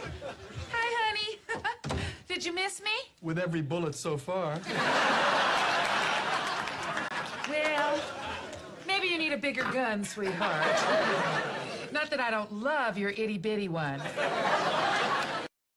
Hi, honey. Did you miss me? With every bullet so far. Well, maybe you need a bigger gun, sweetheart. Not that I don't love your itty-bitty one.